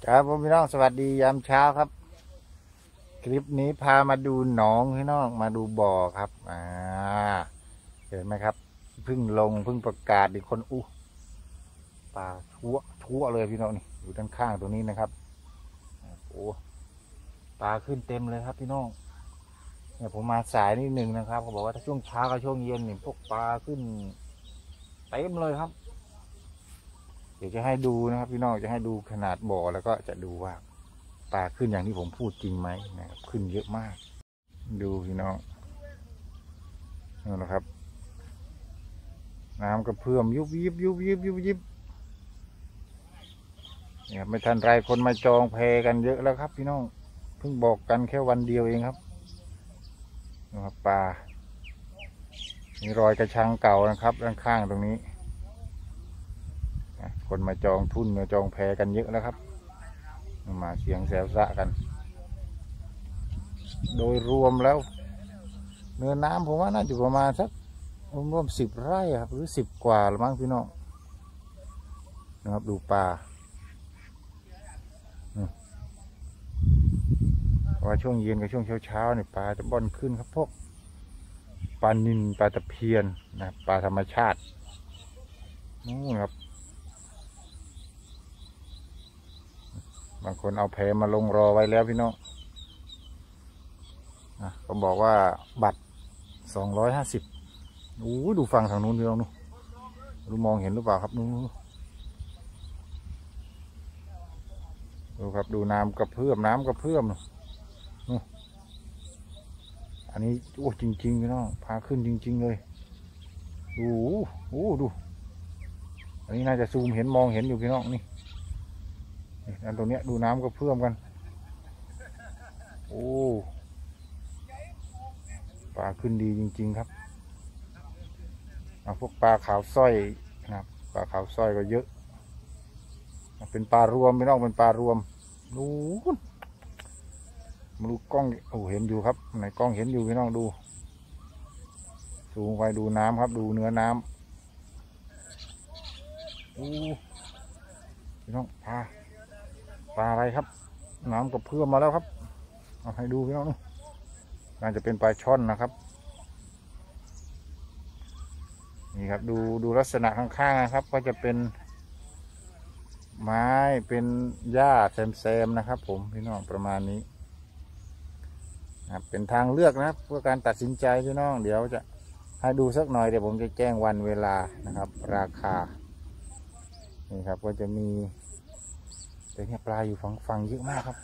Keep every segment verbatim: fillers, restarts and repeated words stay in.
ครับผมพี่น้องสวัสดียามเช้าครับคลิปนี้พามาดูหนองพี่น้องมาดูบ่อครับอ่าเห็นไหมครับเพิ่งลงเพิ่งประกาศอีกคนอู้ปลาทั่วทั่วเลยพี่น้องนี่อยู่ด้านข้างตรงนี้นะครับโอ้ปลาขึ้นเต็มเลยครับพี่น้องเนี่ยผมมาสายนิดหนึ่งนะครับเขาบอกว่าถ้าช่วงเช้ากับช่วงเย็นนี่พวกปลาขึ้นเต็มเลยครับเดี๋ยวจะให้ดูนะครับพี่น้องจะให้ดูขนาดบ่อแล้วก็จะดูว่าปลาขึ้นอย่างที่ผมพูดจริงไหมนะครับขึ้นเยอะมากดูพี่น้องนี่นะครับน้ำกระเพื่อมยุบยิบยุบยิบยุบยิบเนี่ยไม่ทันไรคนมาจองแพกันเยอะแล้วครับพี่น้องเพิ่งบอกกันแค่วันเดียวเองครับนะครับปลามีรอยกระชังเก่านะครับด้านข้างตรงนี้คนมาจองทุ่นมาจองแพกันเยอะแล้วครับมาเสียงแซวซะกันโดยรวมแล้วเนื้อน้ำผมว่าน่าจะประมาณสักรวมสิบไร่ครับหรือสิบกว่าละมั้งพี่น้องนะครับดูปลาว่าช่วงเย็นกับช่วงเช้าเช้าเนี่ยปลาจะบ่อนขึ้นครับพวกปลานิลปลาตะเพียนนะปลาธรรมชาตินู่นครับบางคนเอาแพมาลงรอไว้แล้วพี่น้องนะก็บอกว่าบัตรสองร้อยห้าสิบโอ้ดูฝั่งทางนู้นพี่น้องนู่นดูมองเห็นหรือเปล่าครับนู้นดูครับดูน้ำกระเพื่อมน้ำกระเพื่อมนู่นอันนี้โอ้จริงๆพี่น้องพาขึ้นจริงๆเลยดูโอ้ดูอันนี้น่าจะซูมเห็นมองเห็นอยู่พี่น้องนี่อันตรงเนี้ยดูน้ำกระเพื่อมกันโอ้ปลาขึ้นดีจริงๆครับพวกปลาขาวสร้อยนะครับปลาขาวสร้อยก็เยอะเป็นปลารวมพี่น้องเป็นปลารวมดูมาดูกล้องโอ้เห็นอยู่ครับในกล้องเห็นอยู่พี่น้องดูสูงไปดูน้ำครับดูเนื้อน้ำโอ้พี่น้องปลาปลาอะไรครับน้ำกระเพื่อมมาแล้วครับเอาให้ดูพี่น้องน่าจะเป็นปลาช่อนนะครับนี่ครับดูดูลักษณะข้างๆนะครับก็จะเป็นไม้เป็นหญ้าแซมๆนะครับผมพี่น้องประมาณนี้เป็นทางเลือกนะครับเพื่อการตัดสินใจพี่น้องเดี๋ยวจะให้ดูสักหน่อยเดี๋ยวผมจะแจ้งวันเวลานะครับราคานี่ครับก็จะมีแต่เนี่ยปลาอยู่ฝั่งฝั่งเยอะมากครับ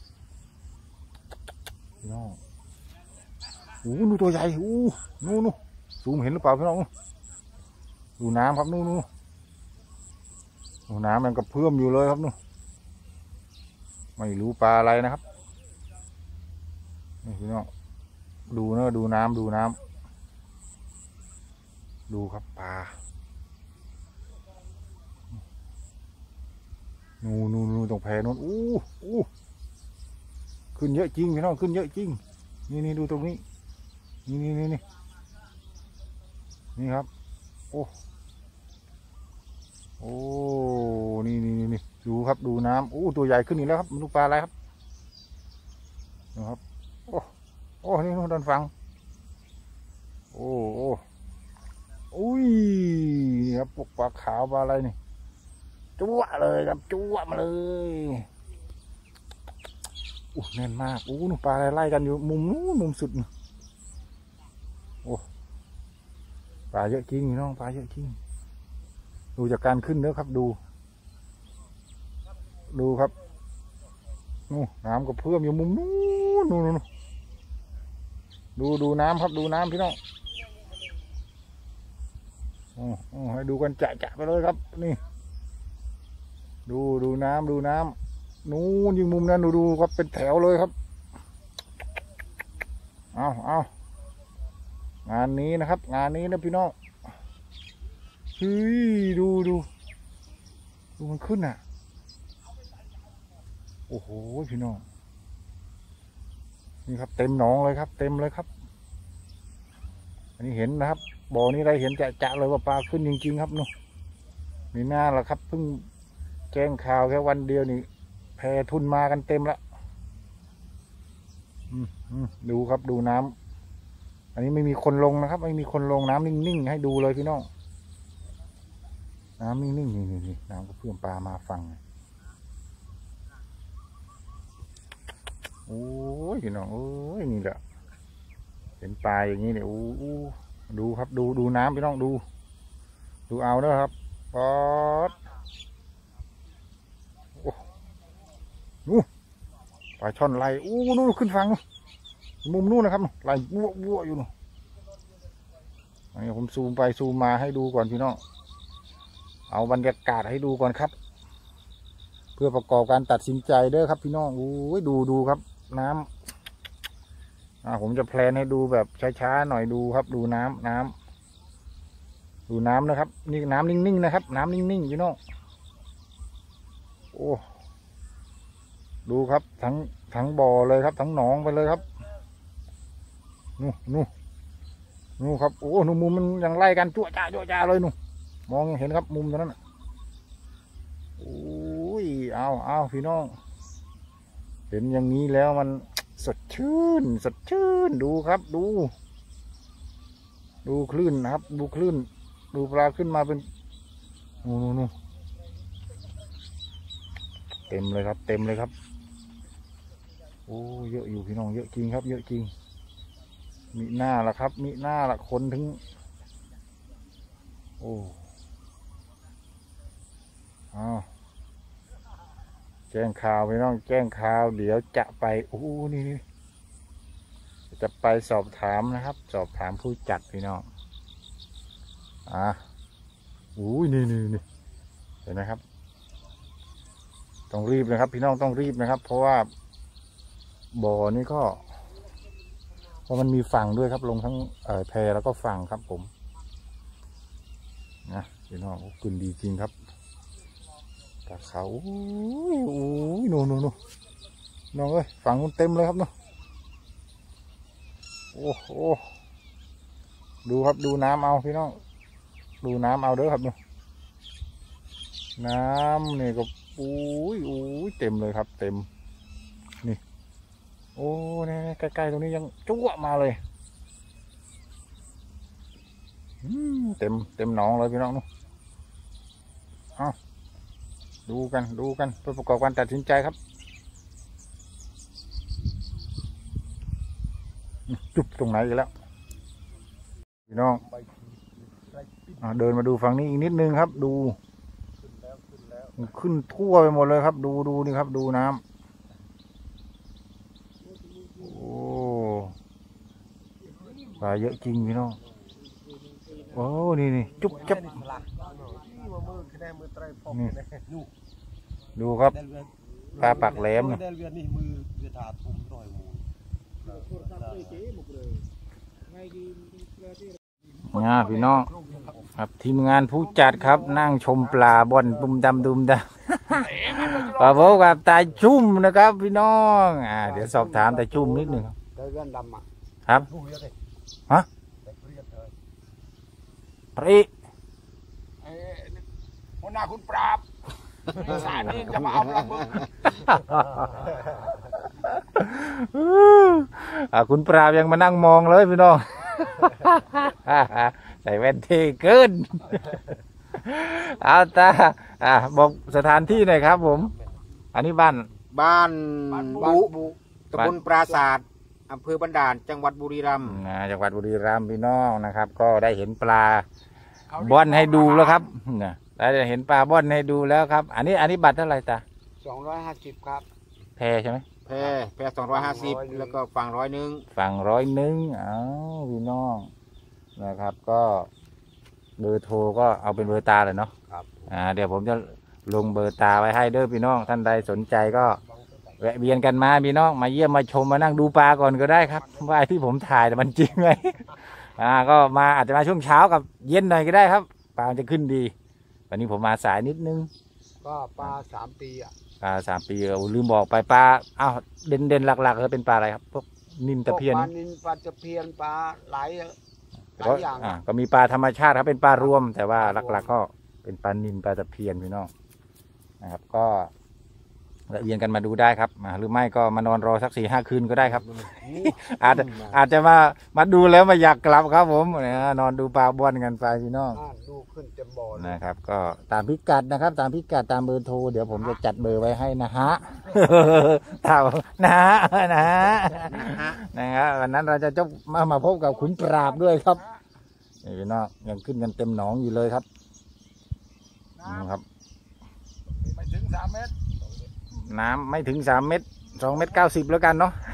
พี่น้องโอ้ดูตัวใหญ่โอ้นู่นซูมเห็นหรือเปล่าพี่น้องดูน้ำครับนู่นนู่นดูน้ำมันก็เพิ่มอยู่เลยครับนู่นไม่รู้ปลาอะไรนะครับนี่พี่น้องดูเนอะดูน้ำดูน้ำดูครับปลานู่นนู่นนู่นตรงแพนู่นอู้อู้ขึ้นเยอะจริงพี่น้องขึ้นเยอะจริงนี่นี่ดูตรงนี้นี่นี่นี่นี่นี่ครับโอ้โอ้นี่นี่นี่ดูครับดูน้ำโอ้ตัวใหญ่ขึ้นอีกแล้วครับมันลูกปลาอะไรครับนะครับโอ้โอ้นี่นู่นด้านฝั่งโอ้โอ้อุ้ยนี่ครับพวกปลาขาวปลาอะไรนี่จั่วเลยครับจั่วมาเลยโอ้แน่นมากโอ้นู่นปลาอะไรไล่กันอยู่มุมนู้นมุมสุดโอ้ปลาเยอะจริงน้องปลาเยอะจริงดูจากการขึ้นเนื้อครับดูดูครับนู่นน้ำก็เพิ่มอยู่มุมนู้นนู่นดูดูน้ำครับดูน้ำพี่น้องโอ้โอ้ให้ดูกันจะๆไปเลยครับนี่ดูดูน้ำดูน้ำนู้นยิงมุมนั้นดูดูครับเป็นแถวเลยครับเอาเอางานนี้นะครับงานนี้นะพี่น้องเฮ้ยดูดูดูมันขึ้นอ่ะโอ้โหพี่น้องนี่ครับเต็มหนองเลยครับเต็มเลยครับอันนี้เห็นนะครับบ่อนี้ได้เห็นจะๆเลยว่าปลาขึ้นจริงๆครับนู่นนี่น่าละครับเพิ่งแจ้งข่าวแค่วันเดียวนี่แพแพทุนมากันเต็มละดูครับดูน้ำอันนี้ไม่มีคนลงนะครับไม่มีคนลงน้ำนิ่งๆให้ดูเลยพี่น้องน้ำนิ่งๆนี่นี่น้ำก็เพื่อนปลามาฟังโอ้ยพี่น้องโอ้ยนี่แหละเห็นปลาอย่างนี้เนี่ยโอ้ดูครับดูดูน้ำพี่น้องดูดูเอาเด้อครับปอดโอ้นู่ปลาช่อนไหลโอ้นู่นขึ้นฟังมุมนู่นนะครับไหลวัววัวอยู่นู่นอันนี้ผมซูมไปซูมมาให้ดูก่อนพี่น้องเอาบรรยากาศให้ดูก่อนครับเพื่อประกอบการตัดสินใจเด้อครับพี่น้องโอ้ยดูดูครับน้ำอ่าผมจะแพลนให้ดูแบบช้าๆหน่อยดูครับดูน้ำน้ำดูน้ำนะครับนี่น้ำนิ่งๆนะครับน้ำนิ่งๆพี่น้องโอ้ดูครับทั้งทั้งบ่อเลยครับทั้งหนองไปเลยครับนู่นนู่นนู่นครับโอ้นู่นมุมมันยังไล่กันจ้วจ้าจ้วจ้าเลยนู่นมองเห็นครับมุมตรงนั้นโอ้ยเอาเอาพี่น้องเห็นอย่างนี้แล้วมันสดชื่นสดชื่นดูครับดูดูคลื่นนะครับดูคลื่นดูปลาขึ้นมาเป็นนู่นนู่นเต็มเลยครับเต็มเลยครับโอ้เยอะอยู่พี่น้องเยอะจริงครับเยอะจริงมีหน้าละครับมีหน้าละคนถึงโอ้อ้าวแจ้งข่าวพี่น้องแจ้งข่าวเดี๋ยวจะไปโอ้นี่นี่จะไปสอบถามนะครับสอบถามผู้จัดพี่น้องอ่าโอ้ยนี่นี่นี่เห็นไหมครับต้องรีบนะครับพี่น้องต้องรีบนะครับเพราะว่าบ่อนี้ก็เพราะมันมีฝั่งด้วยครับลงทั้งเอ่อแพแล้วก็ฝั่งครับผมนะพี่น้องกลิ่นดีจริงครับปลาเขาโอ้ยโอ้ยโน่นโน่นน้องเอ้ยฝั่งมันเต็มเลยครับเนาะโอ้โหดูครับดูน้ำเอาพี่น้องดูน้ำเอาเด้อครับเนาะน้ำนี่ก็โอ้ยโอ้ยเต็มเลยครับเต็มนี่โอ้เนี่ยใกล้ๆตรงนี้ยังจุ๊วมาเลยเต็มเต็มหนองเลยพี่น้องเนาะเอาดูกันดูกันเพื่อประกอบการตัดสินใจครับจุ๊บตรงไหนอีกแล้วพี่น้องเดินมาดูฝั่งนี้อีกนิดนึงครับดูขึ้นทั่วไปหมดเลยครับดูดูนี่ครับดูน้ำโอ้ปลาเยอะจริงพี่น้องโอ้นี่นี่จุ๊บจับนี่ดูครับปลาปากแหลมนะพี่น้องครับทีมงานผู้จัดครับนั่งชมปลาบอนดุมดำดุมดำปลาโบกับตาชุ่มนะครับพี่น้องอ่าเดี๋ยวสอบถามตาชุ่มนิดหนึ่งครับฮะปรีหัวหน้าคุณปราบสายนี้จะมาเอาปลาบึกคุณปราบยังมานั่งมองเลยพี่น้องใส่แว่นเท่เกินเอาตาอ่าบอกสถานที่หน่อยครับผมอันนี้บ้านบ้านบุตำบลปราศาสตร์อำเภอบันดาลจังหวัดบุรีรัมย์จังหวัดบุรีรัมย์พี่น้องนะครับก็ได้เห็นปลาบ่อนให้ดูแล้วครับได้เห็นปลาบ่อนให้ดูแล้วครับอันนี้อันนี้บัตรเท่าไหร่ตาสองร้อยห้าสิบครับแพใช่ไหมแพแพสองร้อยห้าสิบแล้วก็ฝั่งร้อยหนึ่งฝั่งร้อยหนึ่งอ้าวพี่น้องนะครับก็เบอร์โทรก็เอาเป็นเบอร์ตาเลยเนาะครับอ่าเดี๋ยวผมจะลงเบอร์ตาไว้ให้เด้อพี่น้องท่านใดสนใจก็แวะเวียนกันมาพี่น้องมาเยี่ยมมาชมมานั่งดูปลาก่อนก็ได้ครับว่าที่ผมถ่ายมันจริงไหมอ่าก็มาอาจจะมาช่วงเช้ากับเย็นหน่อยก็ได้ครับปลาจะขึ้นดีวันนี้ผมมาสายนิดนึงก็ปลาสามปีอ่ะปลาสามปีเราลืมบอกไปปลาอ้าวเด่นเด่นหลักๆเลยเป็นปลาอะไรครับพวกนิลตะเพียนปลานิลปลาตะเพียนปลาไหลหลายอย่างอ่าก็มีปลาธรรมชาติครับเป็นปลารวมแต่ว่าหลักๆก็เป็นปลานิลปลาตะเพียนพี่น้องนะครับก็ละเอียดกันมาดูได้ครับหรือไม่ก็มานอนรอสักสี่ห้าคืนก็ได้ครับ อาจจะอาจจะมามาดูแล้วมาอยากกลับครับผมนอนดูปลาบ้วนกันไปพี่น้องดูขึ้นเต็มบ่อนะครับก็ตามพิกัดนะครับตามพิกัดตามเบอร์โทรเดี๋ยวผมจะจัดเบอร์ไว้ให้นะฮะถามนะฮะนะฮะนะครับวันนั้นเราจะจบมามาพบกับขุนปราบด้วยครับนี่พี่น้องยังขึ้นกันเต็มหนองอยู่เลยครับนะครับไม่ถึงสามเมตรน้ำไม่ถึงสามเมตรสองเมตรเก้าสิบแล้วกันเนาะ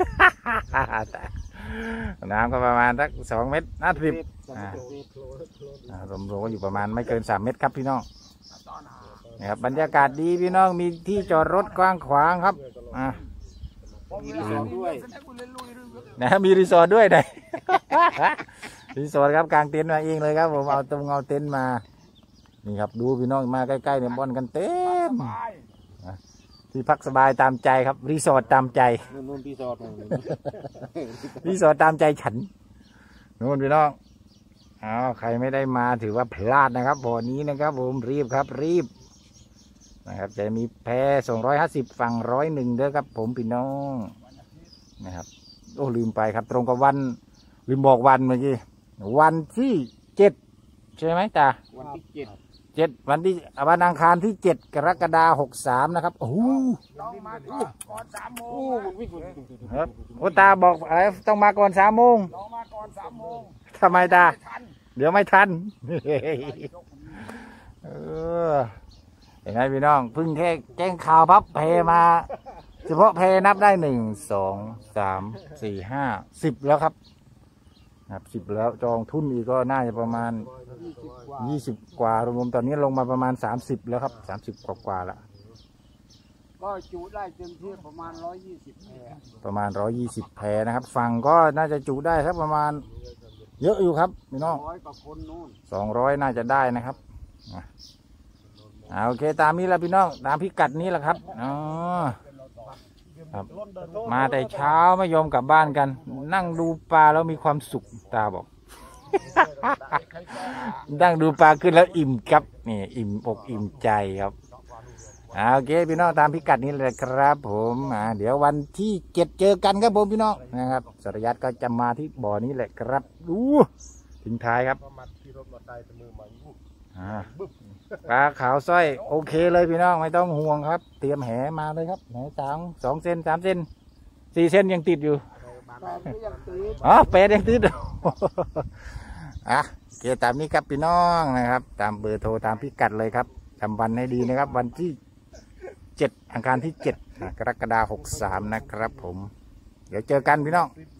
น้ำก็ประมาณสักสองเมตรห้าสิบรวมๆก็อยู่ประมาณไม่เกินสามเมตรครับพี่น้องนะครับบรรยากาศดีพี่น้องมีที่จอดรถกว้างขวางครับอ่ามีรีสอร์ทด้วยนะมีรีสอร์ทด้วยได้รีสอร์ทครับกางเต็นท์มาเองเลยครับผมเอาตรงเอาเต็นท์มานี่ครับดูพี่น้องมาใกล้ๆเนี่ยบอลกันเต็มที่พักสบายตามใจครับรีสอร์ทตามใจนู่นรีสอร์ทรีสอร์ทตามใจฉันนู่นพี่น้องอ้าวใครไม่ได้มาถือว่าพลาดนะครับบ่อนี้นะครับผมรีบครับรีบนะครับจะมีแพสองร้อยห้าสิบฝั่งร้อยหนึ่งเด้อครับผมพี่น้องนะครับโอ้ลืมไปครับตรงกับวันลืมบอกวันเมื่อกี้วันที่เจ็ดใช่ไหมตาวันที่เจ็ดเจ็ดวันที่วันอังคารที่เจ็ดกรกฎาคมหกสามนะครับโอ้โหก่อนสามโมงครับโอ้ตาบอกอะไรต้องมาก่อนสามโมงต้องมาก่อนสามโมงทำไมตาเดี๋ยวไม่ทันเออเห็นไหมพี่น้องเพิ่งแค่แจ้งข่าวพับเพมาเฉพาะเพนับได้หนึ่งสองสามสี่ห้าสิบแล้วครับครับสิบแล้วจองทุนอีกก็น่าจะประมาณยี่สิบกว่ารวมๆตอนนี้ลงมาประมาณสามสิบแล้วครับสามสิบกว่าๆแล้วก็จุได้เต็มที่ประมาณร้อยยี่สิบแพประมาณร้อยยี่สิบแพนะครับฝั่งก็น่าจะจุได้ครับประมาณเยอะอยู่ครับพี่น้องร้อยกว่าคนนู่นสองร้อยน่าจะได้นะครับอ่าโอเคตามนี้แหละพี่น้องตามพิกัดนี้แหละครับอ๋อครับมาแต่เช้าไม่ยอมกลับบ้านกันนั่งดูปลาแล้วมีความสุขตาบอก นั่งดูปลาขึ้นแล้วอิ่มครับนี่อิ่มอกอิ่มใจครับอ่าโอเคพี่น้องตามพิกัดนี้เลยครับผมอ่าเดี๋ยววันที่เจ็ดเจอกันครับผมพี่น้องนะครับสรยัตก็จะมาที่บ่อนี้แหละครับดูทิ้งท้ายครับอ่าปลาขาวสร้อยโอเคเลยพี่น้องไม่ต้องห่วงครับเตรียมแหมาเลยครับแหสางสองเซนสามเซนสี่เซนยังติดอยู่อ๋อแปดยังติดอ่ะเกี่ยวตามนี้ครับพี่น้องนะครับตามเบอร์โทรตามพิกัดเลยครับจำวันให้ดีนะครับวันที่เจ็ดอังคารที่เจ็ดกรกฎาคมหกสามนะครับผมเดี๋ยวเจอกันพี่น้อง